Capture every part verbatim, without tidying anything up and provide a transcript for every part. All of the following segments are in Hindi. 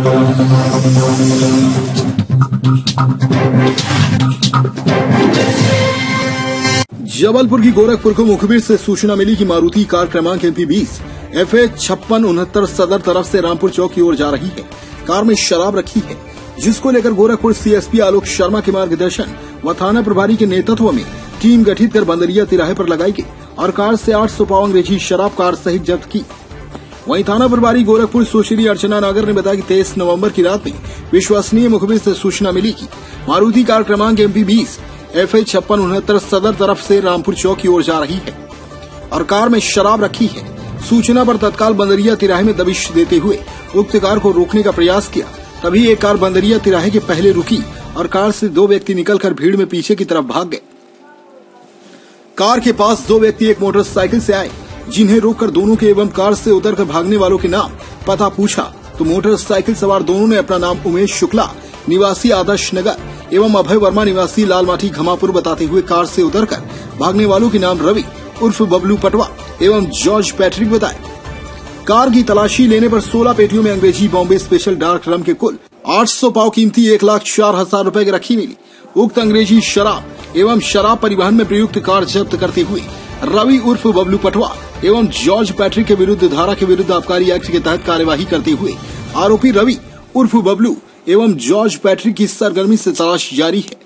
जबलपुर की गोरखपुर को मुखबिर से सूचना मिली कि मारुति कार क्रमांक एमपी बीस एफ ए छप्पन उनहत्तर सदर तरफ से रामपुर चौक की ओर जा रही है। कार में शराब रखी है, जिसको लेकर गोरखपुर सीएसपी आलोक शर्मा के मार्गदर्शन व थाना प्रभारी के नेतृत्व में टीम गठित कर बंदरिया तिराहे पर लगाई गई और कार से आठ सौ पाव अंग्रेजी शराब कार सहित जब्त की। वहीं थाना प्रभारी गोरखपुर सुश्री अर्चना नागर ने बताया कि तेईस नवंबर की रात में विश्वसनीय मुखबिर से सूचना मिली कि मारुति कार क्रमांक एमपी बीस एफ ए छप्पन उनहत्तर सदर तरफ से रामपुर चौक की ओर जा रही है और कार में शराब रखी है। सूचना पर तत्काल बंदरिया तिराहे में दबिश देते हुए उक्त कार को रोकने का प्रयास किया। तभी एक कार बंदरिया तिराहे के पहले रुकी और कार से दो व्यक्ति निकलकर भीड़ में पीछे की तरफ भाग गए। कार के पास दो व्यक्ति एक मोटरसाइकिल से आए, जिन्हें रोककर दोनों के एवं कार से उतरकर भागने वालों के नाम पता पूछा तो मोटरसाइकिल सवार दोनों ने अपना नाम उमेश शुक्ला निवासी आदर्श नगर एवं अभय वर्मा निवासी लालमाटी घमापुर बताते हुए कार से उतरकर भागने वालों के नाम रवि उर्फ बबलू पटवा एवं जॉर्ज पैट्रिक बताए। कार की तलाशी लेने पर सोलह पेटियों में अंग्रेजी बॉम्बे स्पेशल डार्क रम के कुल आठ सौ पाव कीमती एक लाख चार हजार रूपए की रखी मिली। उक्त अंग्रेजी शराब एवं शराब परिवहन में प्रयुक्त कार जब्त करते हुए रवि उर्फ बबलू पटवा एवं जॉर्ज पैट्रिक के विरुद्ध धारा के विरुद्ध आबकारी एक्ट के तहत कार्यवाही करते हुए आरोपी रवि उर्फ बबलू एवं जॉर्ज पैट्रिक की सरगर्मी से तलाश जारी है।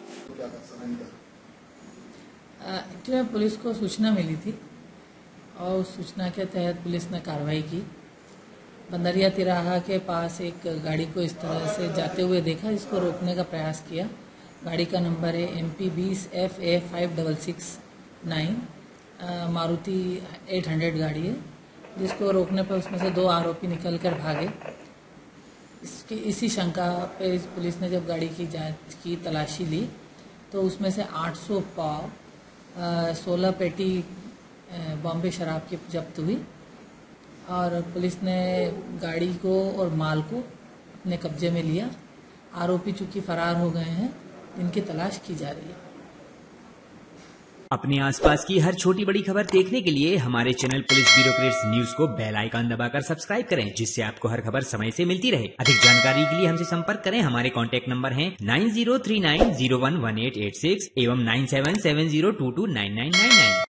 एक्चुअली पुलिस को सूचना मिली थी और उस सूचना के तहत पुलिस ने कार्रवाई की। बंदरिया तिराहा के पास एक गाड़ी को इस तरह से जाते हुए देखा, जिसको रोकने का प्रयास किया। गाड़ी का नंबर है एम पी बीस F A five double six nine, Maruti eight hundred गाड़ी है, जिसको रोकने पर उसमें से दो आरोपी निकल कर भागे। इसकी इसी शंका पे पुलिस ने जब गाड़ी की जांच की, तलाशी ली, तो उसमें से आठ सौ पाव सोलह पेटी बॉम्बे शराब की जब्त हुई और पुलिस ने गाड़ी को और माल को अपने कब्जे में लिया। आरोपी चूंकि फरार हो गए हैं, इनकी तलाश की जा रही है। अपने आसपास की हर छोटी बड़ी खबर देखने के लिए हमारे चैनल पुलिस ब्यूरोक्रेट्स न्यूज को बेल आइकन दबाकर सब्सक्राइब करें, जिससे आपको हर खबर समय से मिलती रहे। अधिक जानकारी के लिए हमसे संपर्क करें। हमारे कॉन्टैक्ट नंबर हैं nine zero three nine zero one one eight eight six एवं nine seven seven zero two two nine nine nine nine.